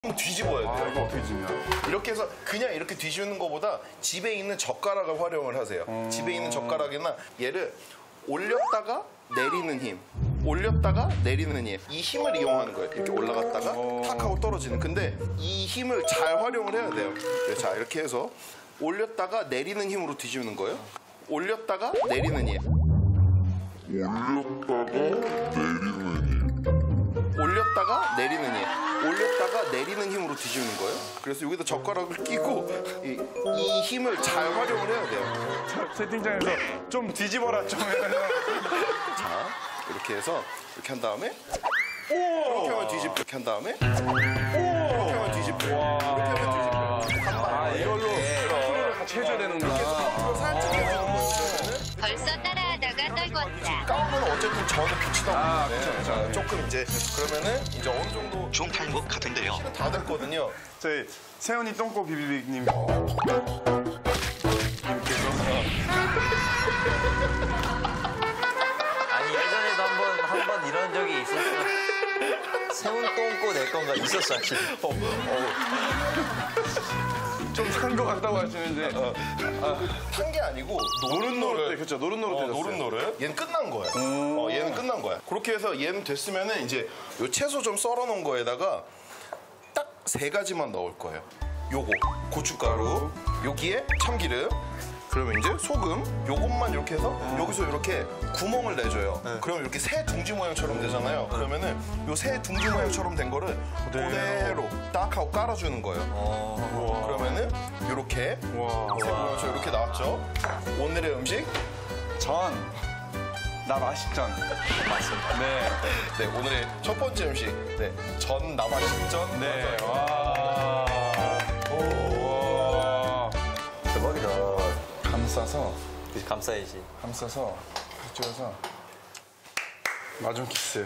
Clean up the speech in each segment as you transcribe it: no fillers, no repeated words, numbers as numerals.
뒤집어야 돼요. 이거 어떻게 뒤집냐? 이렇게 해서 그냥 이렇게 뒤집는 것보다 집에 있는 젓가락을 활용을 하세요. 집에 있는 젓가락이나 얘를 올렸다가 내리는 힘, 올렸다가 내리는 힘. 이 힘을 이용하는 거예요. 이렇게 올라갔다가 탁 하고 떨어지는. 근데 이 힘을 잘 활용을 해야 돼요. 자, 이렇게 해서 올렸다가 내리는 힘으로 뒤집는 거예요. 올렸다가 내리는 힘. 올렸다가 내리는 힘. 올렸다가 내리는 힘으로 뒤집는 거예요. 그래서 여기다 젓가락을 끼고 이 힘을 잘 활용을 해야 돼요. 채팅창에서 좀 뒤집어라 좀. 자, 이렇게 해서 이렇게 한 다음에 이렇게 하면 뒤집고 이렇게 한 다음에 이렇게 하면 뒤집고 이렇게 하면 뒤집고. 이걸로 프로를 같이 해줘야 되는구나. 이거 살짝 해주는 거예요. 벌써 따라하다가 떨궜다. 까면 어쨌든 전에 비치다 보는데 조금 이제 그러면은 이제 어느 정도 좀 단 것 같은데요. 다 됐거든요. 저희 세훈이 똥꼬 비비빅님. 아니 예전에도 한 번 이런 적이 있었어. 세운 똥꼬 내 건가 있었어 사실. 좀 산 것 같다고 하시는데. 탄 게 아니고 노릇노릇. 그렇죠. 노릇노릇 해졌어요. 노릇노릇. 얘는 끝난 거야. 얘는 끝난 거야. 그렇게 해서 얘는 됐으면은 이제 요 채소 좀 썰어 놓은 거에다가 딱 3가지만 넣을 거예요. 요거 고춧가루, 여기에 참기름, 그러면 이제 소금, 요것만 이렇게 해서 여기서 이렇게 구멍을 내줘요. 그러면 이렇게 새 둥지 모양처럼 되잖아요. 그러면은 요 새 둥지 모양처럼 된 거를 그대로 딱 하고 깔아주는 거예요. 그러면은 이렇게 새 모양처럼 이렇게 나왔죠. 오늘의 음식 나 맛있전. 맞습니다. 네. 네, 오늘의 첫 번째 음식 네, 전 남아식전. 네. 와. 대박이다. 감싸서 감싸야지. 이쪽에서 마중 키스.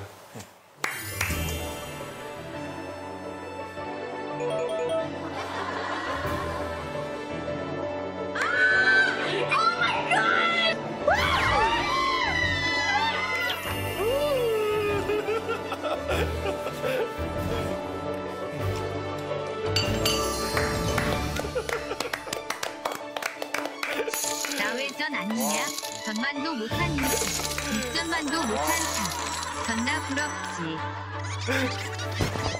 나회전 아니냐? 전만도 못한 인생, 뒷전만도 못한 사. 전나 부럽지.